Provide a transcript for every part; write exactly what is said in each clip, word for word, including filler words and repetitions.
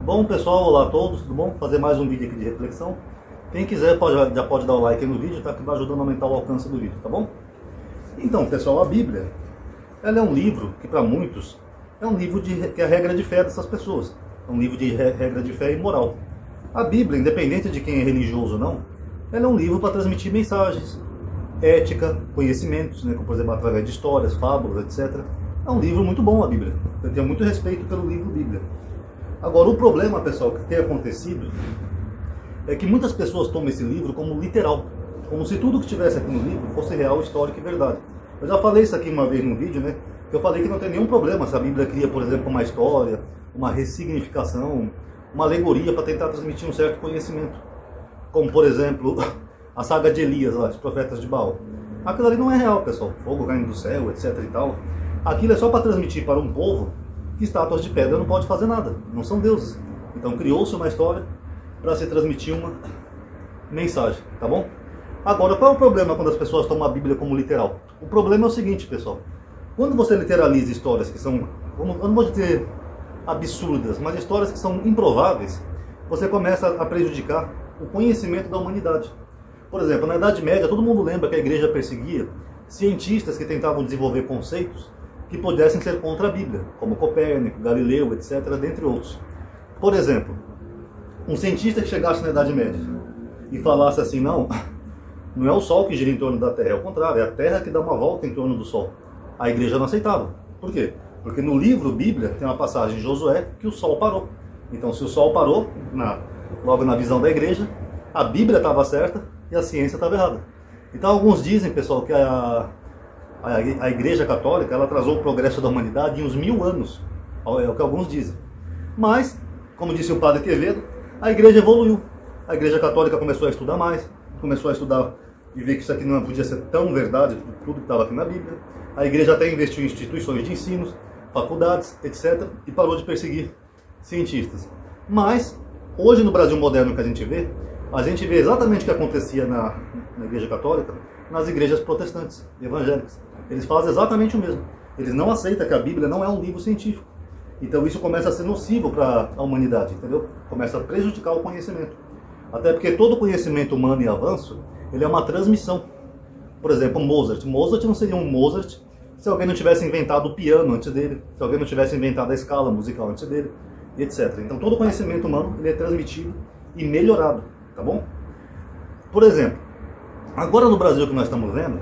Bom pessoal, olá a todos, tudo bom? Vou fazer mais um vídeo aqui de reflexão. Quem quiser pode, já pode dar o like aí no vídeo, tá? Que vai ajudando a aumentar o alcance do vídeo, tá bom? Então pessoal, a Bíblia, ela é um livro que para muitos é um livro de, que é a regra de fé dessas pessoas. É um livro de regra de fé e moral. A Bíblia, independente de quem é religioso ou não, ela é um livro para transmitir mensagens, ética, conhecimentos, né? Como por exemplo através de histórias, fábulas, etcétera. É um livro muito bom a Bíblia. Eu tenho muito respeito pelo livro Bíblia. Agora, o problema, pessoal, que tem acontecido é que muitas pessoas tomam esse livro como literal, como se tudo que estivesse aqui no livro fosse real, histórico e verdade. Eu já falei isso aqui uma vez no vídeo, né? Que eu falei que não tem nenhum problema se a Bíblia cria, por exemplo, uma história, uma ressignificação, uma alegoria para tentar transmitir um certo conhecimento. Como, por exemplo, a saga de Elias, lá, os profetas de Baal. Aquilo ali não é real, pessoal. Fogo caindo do céu, etc e tal. Aquilo é só para transmitir para um povo que estátuas de pedra não pode fazer nada, não são deuses. Então criou-se uma história para se transmitir uma mensagem, tá bom? Agora, qual é o problema quando as pessoas tomam a Bíblia como literal? O problema é o seguinte, pessoal. Quando você literaliza histórias que são, eu não vou dizer absurdas, mas histórias que são improváveis, você começa a prejudicar o conhecimento da humanidade. Por exemplo, na Idade Média, todo mundo lembra que a igreja perseguia cientistas que tentavam desenvolver conceitos que pudessem ser contra a Bíblia, como Copérnico, Galileu, etcétera, dentre outros. Por exemplo, um cientista que chegasse na Idade Média e falasse assim, não, não é o Sol que gira em torno da Terra, é o contrário, é a Terra que dá uma volta em torno do Sol. A igreja não aceitava. Por quê? Porque no livro Bíblia tem uma passagem em Josué que o Sol parou. Então, se o Sol parou, na, logo na visão da igreja, a Bíblia estava certa e a ciência estava errada. Então, alguns dizem, pessoal, que a A Igreja Católica ela atrasou o progresso da humanidade em uns mil anos, é o que alguns dizem. Mas, como disse o padre Quevedo, a Igreja evoluiu. A Igreja Católica começou a estudar mais, começou a estudar e ver que isso aqui não podia ser tão verdade, tudo que estava aqui na Bíblia. A Igreja até investiu em instituições de ensino, faculdades, etcétera, e parou de perseguir cientistas. Mas, hoje no Brasil moderno que a gente vê, a gente vê exatamente o que acontecia na, na Igreja Católica, nas igrejas protestantes, evangélicas. Eles fazem exatamente o mesmo. Eles não aceitam que a Bíblia não é um livro científico. Então isso começa a ser nocivo para a humanidade, entendeu? Começa a prejudicar o conhecimento. Até porque todo conhecimento humano e avanço, ele é uma transmissão. Por exemplo, Mozart. Mozart não seria um Mozart se alguém não tivesse inventado o piano antes dele, se alguém não tivesse inventado a escala musical antes dele, etcétera. Então todo conhecimento humano ele é transmitido e melhorado, tá bom? Por exemplo, agora no Brasil que nós estamos vendo,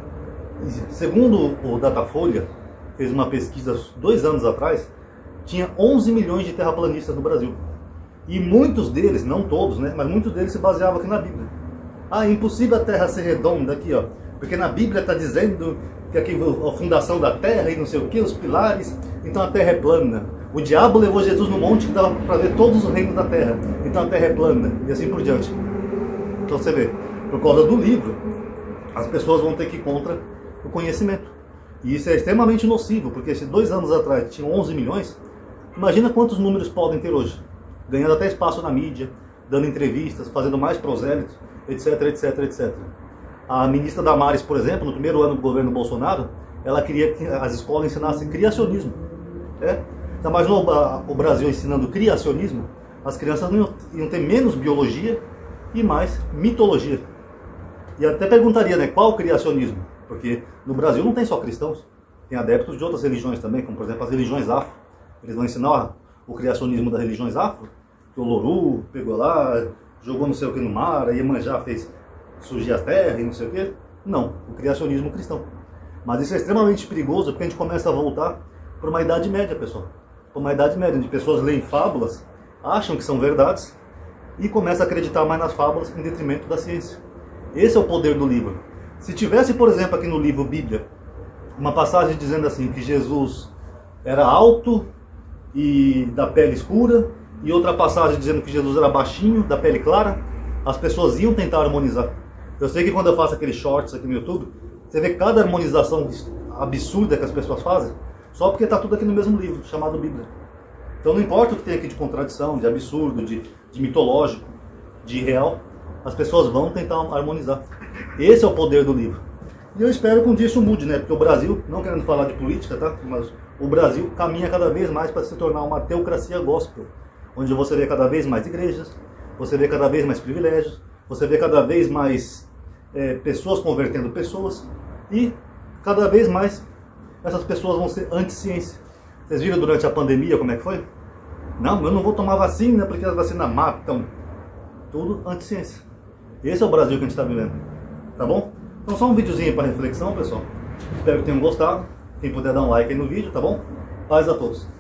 segundo o Datafolha, fez uma pesquisa dois anos atrás, tinha onze milhões de terraplanistas no Brasil. E muitos deles, não todos, né, mas muitos deles se baseavam aqui na Bíblia. Ah, é impossível a Terra ser redonda aqui, ó, porque na Bíblia está dizendo que aqui a fundação da Terra e não sei o que, os pilares, então a Terra é plana. O diabo levou Jesus no monte que dava para ver todos os reinos da Terra, então a Terra é plana, e assim por diante. Então você vê, por causa do livro, as pessoas vão ter que ir contra o conhecimento. E isso é extremamente nocivo, porque se dois anos atrás tinham onze milhões, imagina quantos números podem ter hoje. Ganhando até espaço na mídia, dando entrevistas, fazendo mais prosélitos, etc, etc, etcétera. A ministra Damares, por exemplo, no primeiro ano do governo Bolsonaro, ela queria que as escolas ensinassem criacionismo. É? Já imaginou o Brasil ensinando criacionismo? As crianças não iam ter menos biologia e mais mitologia. E até perguntaria, né, qual o criacionismo? Porque no Brasil não tem só cristãos, tem adeptos de outras religiões também, como por exemplo as religiões afro. Eles vão ensinar o criacionismo das religiões afro, que o Loru pegou lá, jogou não sei o que no mar, a Iemanjá fez surgir a terra e não sei o que. Não, o criacionismo cristão. Mas isso é extremamente perigoso porque a gente começa a voltar para uma Idade Média, pessoal. Para uma Idade Média, onde pessoas leem fábulas, acham que são verdades e começam a acreditar mais nas fábulas em detrimento da ciência. Esse é o poder do livro. Se tivesse, por exemplo, aqui no livro Bíblia, uma passagem dizendo assim, que Jesus era alto e da pele escura, e outra passagem dizendo que Jesus era baixinho, da pele clara, as pessoas iam tentar harmonizar. Eu sei que quando eu faço aqueles shorts aqui no YouTube, você vê cada harmonização absurda que as pessoas fazem, só porque está tudo aqui no mesmo livro, chamado Bíblia. Então não importa o que tem aqui de contradição, de absurdo, de, de mitológico, de irreal, as pessoas vão tentar harmonizar. Esse é o poder do livro. E eu espero que um dia isso mude, né? Porque o Brasil, não querendo falar de política, tá? Mas o Brasil caminha cada vez mais para se tornar uma teocracia gospel. onde você vê cada vez mais igrejas, você vê cada vez mais privilégios, você vê cada vez mais é, pessoas convertendo pessoas, e cada vez mais essas pessoas vão ser anti-ciência. Vocês viram durante a pandemia como é que foi? Não, eu não vou tomar vacina porque as vacinas matam. Tudo anti-ciência. Esse é o Brasil que a gente está vivendo. Tá bom? Então só um videozinho para reflexão, pessoal. Espero que tenham gostado. Quem puder dar um like aí no vídeo, tá bom? Paz a todos.